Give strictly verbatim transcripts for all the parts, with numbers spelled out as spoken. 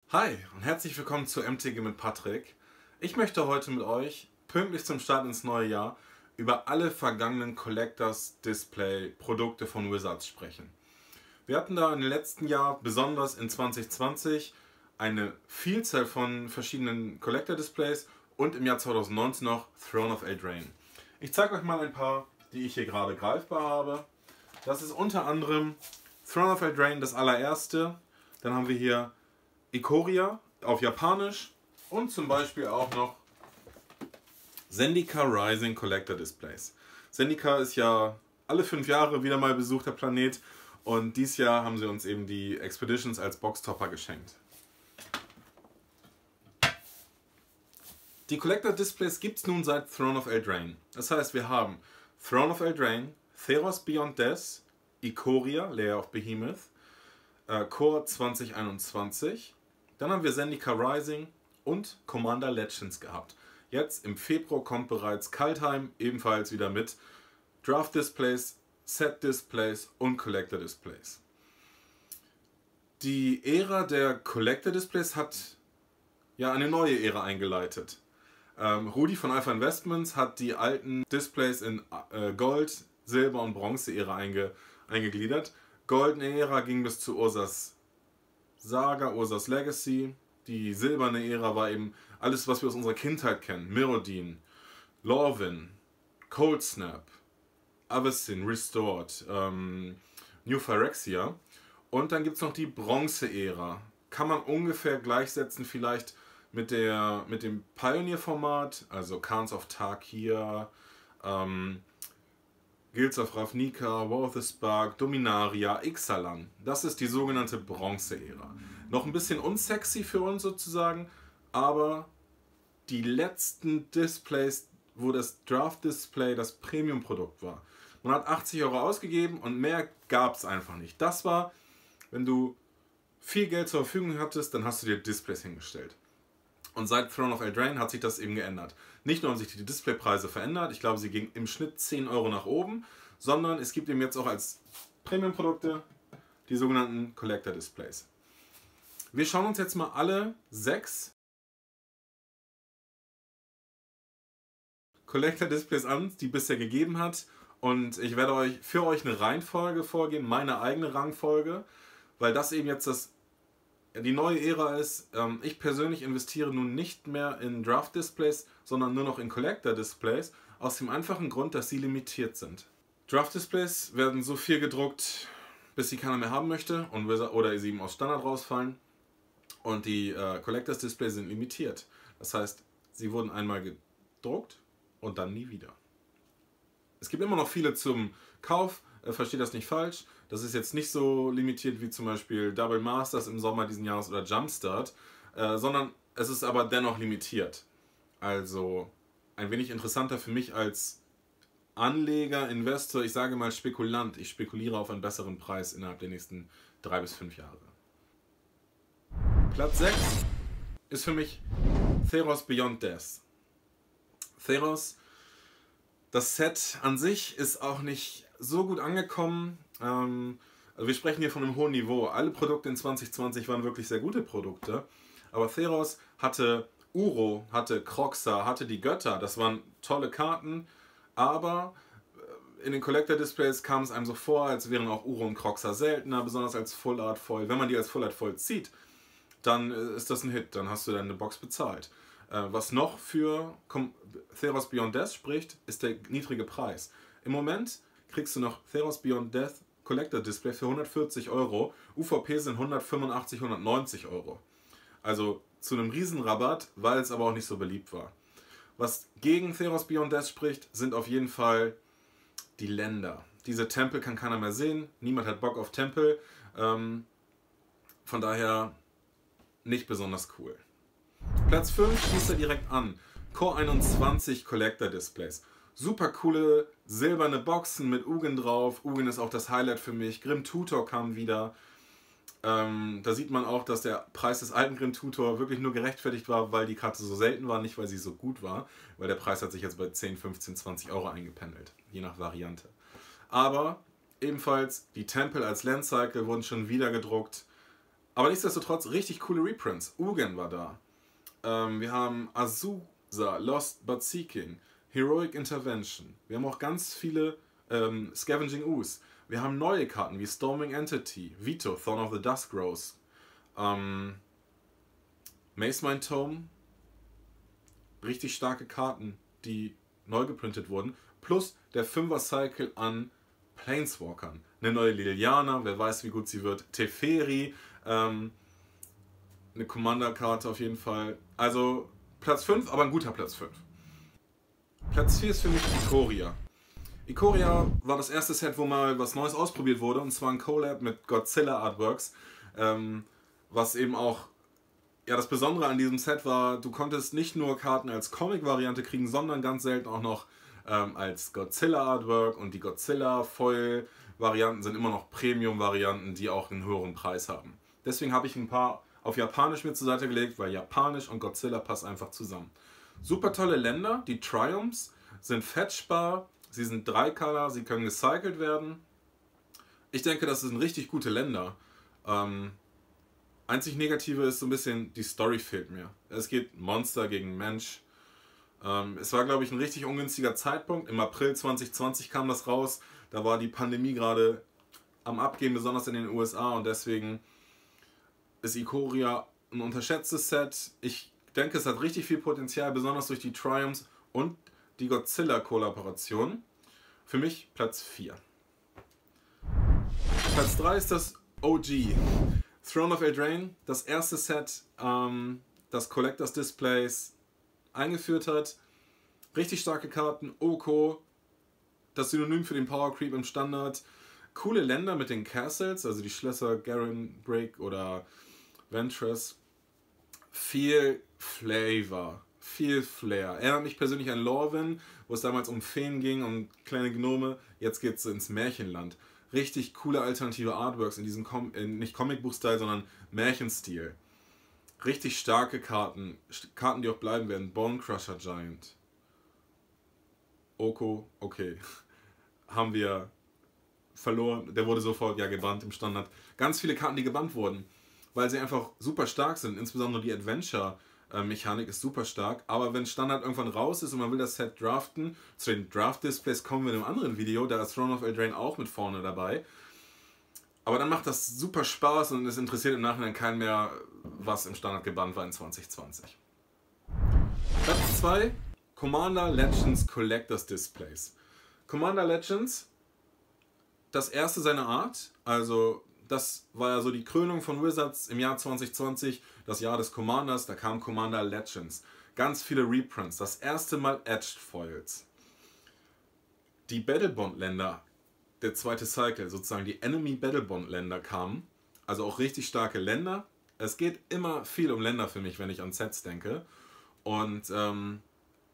Hi und herzlich willkommen zu M T G mit Patrick. Ich möchte heute mit euch pünktlich zum Start ins neue Jahr über alle vergangenen Collectors Display Produkte von Wizards sprechen. Wir hatten da im letzten Jahr, besonders in zwanzig zwanzig, eine Vielzahl von verschiedenen Collector Displays und im Jahr zweitausendneunzehn noch Throne of Eldraine. Ich zeige euch mal ein paar, die ich hier gerade greifbar habe. Das ist unter anderem Throne of Eldraine, das allererste. Dann haben wir hier Ikoria auf Japanisch und zum Beispiel auch noch Zendika Rising Collector Displays. Zendika ist ja alle fünf Jahre wieder mal besuchter Planet und dieses Jahr haben sie uns eben die Expeditions als Boxtopper geschenkt. Die Collector Displays gibt es nun seit Throne of Eldraine. Das heißt, wir haben Throne of Eldraine, Theros Beyond Death, Ikoria, Lair of Behemoth, äh, Core zwanzig einundzwanzig. Dann haben wir Zendika Rising und Commander Legends gehabt. Jetzt im Februar kommt bereits Kaldheim, ebenfalls wieder mit Draft Displays, Set Displays und Collector Displays. Die Ära der Collector Displays hat ja eine neue Ära eingeleitet. Ähm, Rudi von Alpha Investments hat die alten Displays in äh, Gold, Silber und Bronze-Ära einge, eingegliedert. Goldene Ära ging bis zu Ursas Saga, Ursas Legacy. Die silberne Ära war eben alles, was wir aus unserer Kindheit kennen. Mirrodin, Lorwyn, Cold Snap, Avacyn, Restored, ähm, New Phyrexia. Und dann gibt es noch die Bronze-Ära. Kann man ungefähr gleichsetzen vielleicht mit, der, mit dem Pioneer-Format, also Khans of Tarkir, ähm, Guilds of Ravnica, War of the Spark, Dominaria, Ixalan. Das ist die sogenannte Bronze-Ära. Noch ein bisschen unsexy für uns sozusagen, aber die letzten Displays, wo das Draft-Display das Premium-Produkt war. Man hat achtzig Euro ausgegeben und mehr gab es einfach nicht. Das war, wenn du viel Geld zur Verfügung hattest, dann hast du dir Displays hingestellt. Und seit Throne of Eldraine hat sich das eben geändert. Nicht nur haben sich die Displaypreise verändert, ich glaube, sie gingen im Schnitt zehn Euro nach oben, sondern es gibt eben jetzt auch als Premium-Produkte die sogenannten Collector Displays. Wir schauen uns jetzt mal alle sechs Collector Displays an, die es bisher gegeben hat. Und ich werde euch für euch eine Reihenfolge vorgeben, meine eigene Rangfolge, weil das eben jetzt das die neue Ära ist. Ich persönlich investiere nun nicht mehr in Draft-Displays, sondern nur noch in Collector-Displays, aus dem einfachen Grund, dass sie limitiert sind. Draft-Displays werden so viel gedruckt, bis sie keiner mehr haben möchte und oder sie eben aus Standard rausfallen. Und die äh, Collectors-Displays sind limitiert. Das heißt, sie wurden einmal gedruckt und dann nie wieder. Es gibt immer noch viele zum Kauf, äh, versteht das nicht falsch. Das ist jetzt nicht so limitiert wie zum Beispiel Double Masters im Sommer diesen Jahres oder Jumpstart, äh, sondern es ist aber dennoch limitiert. Also ein wenig interessanter für mich als Anleger, Investor, ich sage mal Spekulant. Ich spekuliere auf einen besseren Preis innerhalb der nächsten drei bis fünf Jahre. Platz sechs ist für mich Theros Beyond Death. Theros, das Set an sich ist auch nicht so gut angekommen. Ähm, also wir sprechen hier von einem hohen Niveau. Alle Produkte in zwanzig zwanzig waren wirklich sehr gute Produkte. Aber Theros hatte Uro, hatte Kroxa, hatte die Götter. Das waren tolle Karten. Aber in den Collector Displays kam es einem so vor, als wären auch Uro und Kroxa seltener, besonders als Full Art Foil. Wenn man die als Full Art Foil zieht, dann ist das ein Hit. Dann hast du deine Box bezahlt. Was noch für Theros Beyond Death spricht, ist der niedrige Preis. Im Moment kriegst du noch Theros Beyond Death Collector Display für hundertvierzig Euro. U V P sind hundertfünfundachtzig, hundertneunzig Euro. Also zu einem Riesenrabatt, weil es aber auch nicht so beliebt war. Was gegen Theros Beyond Death spricht, sind auf jeden Fall die Länder. Diese Tempel kann keiner mehr sehen. Niemand hat Bock auf Tempel. Ähm, von daher nicht besonders cool. Platz fünf schließt er direkt an. Core einundzwanzig Collector Displays. Super coole silberne Boxen mit Ugin drauf. Ugin ist auch das Highlight für mich. Grim Tutor kam wieder. Ähm, da sieht man auch, dass der Preis des alten Grim Tutor wirklich nur gerechtfertigt war, weil die Karte so selten war, nicht weil sie so gut war. Weil der Preis hat sich jetzt bei zehn, fünfzehn, zwanzig Euro eingependelt. Je nach Variante. Aber ebenfalls die Tempel als Land Cycle wurden schon wieder gedruckt. Aber nichtsdestotrotz richtig coole Reprints. Ugin war da. Ähm, wir haben Azusa, Lost but Seeking, Heroic Intervention. Wir haben auch ganz viele ähm, Scavenging Ooze. Wir haben neue Karten wie Storming Entity, Vito, Thorn of the Duskrose, ähm, Macemind Tome. Richtig starke Karten, die neu geprintet wurden. Plus der Fünfer-Cycle an Planeswalkern. Eine neue Liliana, wer weiß, wie gut sie wird. Teferi, ähm, eine Commander-Karte auf jeden Fall. Also Platz fünf, aber ein guter Platz fünf. Platz vier ist für mich Ikoria. Ikoria war das erste Set, wo mal was Neues ausprobiert wurde, und zwar ein Collab mit Godzilla Artworks, ähm, was eben auch, ja, das Besondere an diesem Set war, du konntest nicht nur Karten als Comic-Variante kriegen, sondern ganz selten auch noch ähm, als Godzilla-Artwork, und die Godzilla-Foil-Varianten sind immer noch Premium-Varianten, die auch einen höheren Preis haben. Deswegen habe ich ein paar auf Japanisch mit zur Seite gelegt, weil Japanisch und Godzilla passt einfach zusammen. Super tolle Länder, die Triumphs sind fetchbar, sie sind Drei-Color, sie können gecycelt werden. Ich denke, das sind richtig gute Länder. Ähm, einzig Negative ist so ein bisschen, die Story fehlt mir. Es geht Monster gegen Mensch. Ähm, es war, glaube ich, ein richtig ungünstiger Zeitpunkt. Im April zwanzig zwanzig kam das raus. Da war die Pandemie gerade am Abgehen, besonders in den U S A, und deswegen ist Ikoria ein unterschätztes Set. Ich denke, es hat richtig viel Potenzial, besonders durch die Triumphs und die Godzilla-Kollaboration. Für mich Platz vier. Platz drei ist das O G. Throne of Eldraine, das erste Set, ähm, das Collectors Displays eingeführt hat. Richtig starke Karten, Oko, das Synonym für den Power Creep im Standard. Coole Länder mit den Castles, also die Schlösser Garen Break oder Ventress. Viel Flavor, viel Flair. Erinnert mich persönlich an Lorwyn, wo es damals um Feen ging, um kleine Gnome. Jetzt geht es ins Märchenland. Richtig coole alternative Artworks in diesem, Com äh, nicht Comicbuch-Style, sondern Märchenstil. Richtig starke Karten, Karten, die auch bleiben werden. Bonecrusher Giant. Oko, okay. Haben wir verloren. Der wurde sofort ja gebannt im Standard. Ganz viele Karten, die gebannt wurden, weil sie einfach super stark sind. Insbesondere die Adventure-Mechanik ist super stark. Aber wenn Standard irgendwann raus ist und man will das Set draften, zu den Draft-Displays kommen wir in einem anderen Video, da ist Throne of Eldraine auch mit vorne dabei. Aber dann macht das super Spaß und es interessiert im Nachhinein keinen mehr, was im Standard gebannt war in zwanzig zwanzig. Platz zwei, Commander Legends Collectors Displays. Commander Legends, das erste seiner Art, also das war ja so die Krönung von Wizards im Jahr zwanzig zwanzig, das Jahr des Commanders, da kam Commander Legends. Ganz viele Reprints, das erste Mal Edged Foils. Die Battlebond-Länder, der zweite Cycle, sozusagen die Enemy Battlebond-Länder kamen, also auch richtig starke Länder. Es geht immer viel um Länder für mich, wenn ich an Sets denke. Und ähm,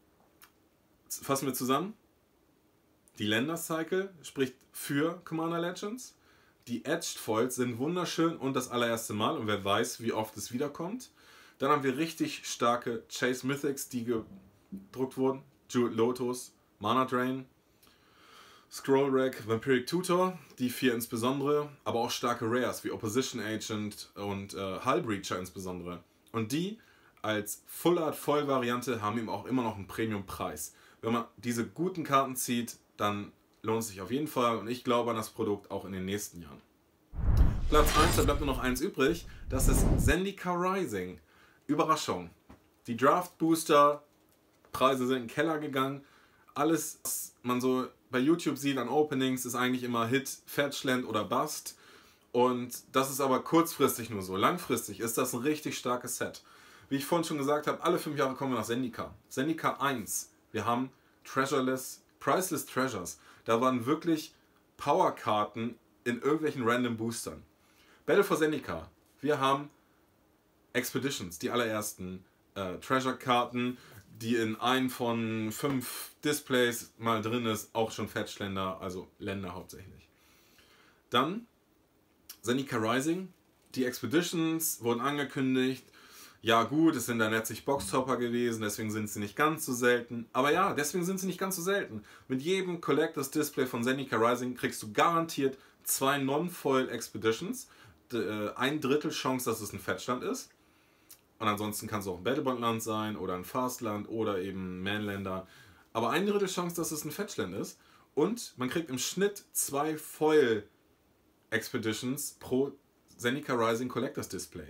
fassen wir zusammen. Die Länder-Cycle spricht für Commander Legends. Die Edged Foils sind wunderschön und das allererste Mal, und wer weiß, wie oft es wiederkommt. Dann haben wir richtig starke Chase Mythics, die gedruckt wurden. Jeweled Lotus, Mana Drain, Scroll Rack, Vampiric Tutor, die vier insbesondere, aber auch starke Rares wie Opposition Agent und äh, Hull Breacher insbesondere. Und die als Full Art Foil Variante haben eben auch immer noch einen Premium-Preis. Wenn man diese guten Karten zieht, dann lohnt es sich auf jeden Fall, und ich glaube an das Produkt auch in den nächsten Jahren. Platz eins, da bleibt nur noch eins übrig, das ist Zendika Rising. Überraschung. Die Draft Booster Preise sind in den Keller gegangen. Alles, was man so bei YouTube sieht an Openings, ist eigentlich immer Hit, Fetchland oder Bust. Und das ist aber kurzfristig nur so. Langfristig ist das ein richtig starkes Set. Wie ich vorhin schon gesagt habe, alle fünf Jahre kommen wir nach Zendika. Zendika eins. Wir haben Treasureless, Priceless Treasures. Da waren wirklich Powerkarten in irgendwelchen random Boostern. Battle for Zendika. Wir haben Expeditions, die allerersten äh, Treasure-Karten, die in einem von fünf Displays mal drin ist, auch schon Fetchländer, also Länder hauptsächlich. Dann Zendika Rising. Die Expeditions wurden angekündigt. Ja gut, es sind dann letztlich Boxtopper gewesen, deswegen sind sie nicht ganz so selten. Aber ja, deswegen sind sie nicht ganz so selten. Mit jedem Collectors Display von Zendika Rising kriegst du garantiert zwei Non-Foil Expeditions. äh, ein Drittel Chance, dass es ein Fettstand ist. Und ansonsten kann es auch ein Battlebond-Land sein oder ein Fastland oder eben Manlander. Aber ein Drittel Chance, dass es ein Fetchland ist. Und man kriegt im Schnitt zwei Foil Expeditions pro Zendika Rising Collectors Display.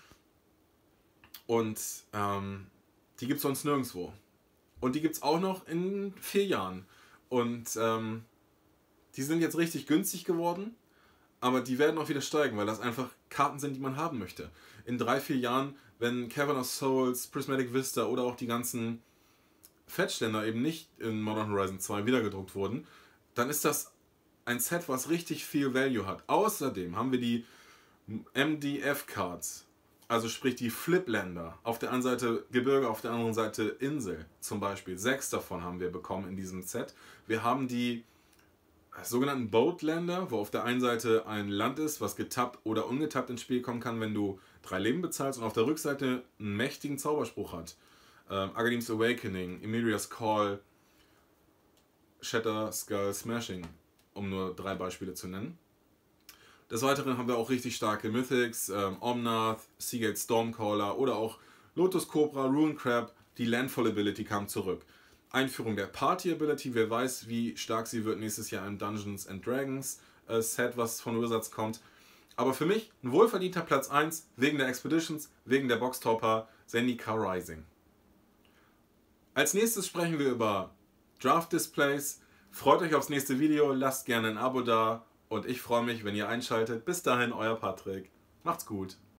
Und ähm, die gibt es sonst nirgendwo. Und die gibt es auch noch in vier Jahren. Und ähm, die sind jetzt richtig günstig geworden, aber die werden auch wieder steigen, weil das einfach Karten sind, die man haben möchte. In drei, vier Jahren, wenn Cavern of Souls, Prismatic Vista oder auch die ganzen Fettständer eben nicht in Modern Horizon zwei wiedergedruckt wurden, dann ist das ein Set, was richtig viel Value hat. Außerdem haben wir die M D F-Cards, also sprich die Flipländer. Auf der einen Seite Gebirge, auf der anderen Seite Insel zum Beispiel. Sechs davon haben wir bekommen in diesem Set. Wir haben die sogenannten Boatländer, wo auf der einen Seite ein Land ist, was getappt oder ungetappt ins Spiel kommen kann, wenn du drei Leben bezahlst, und auf der Rückseite einen mächtigen Zauberspruch hat. Ähm, Aghanim's Awakening, Emeria's Call, Shatter, Skull, Smashing, um nur drei Beispiele zu nennen. Des Weiteren haben wir auch richtig starke Mythics, ähm, Omnath, Seagate Stormcaller oder auch Lotus Cobra, Rune Crab. Die Landfall Ability kam zurück. Einführung der Party Ability, wer weiß, wie stark sie wird nächstes Jahr im Dungeons and Dragons äh, Set, was von Wizards kommt. Aber für mich ein wohlverdienter Platz eins, wegen der Expeditions, wegen der Boxtopper, Zendika Rising. Als nächstes sprechen wir über Draft Displays. Freut euch aufs nächste Video, lasst gerne ein Abo da und ich freue mich, wenn ihr einschaltet. Bis dahin, euer Patrick. Macht's gut.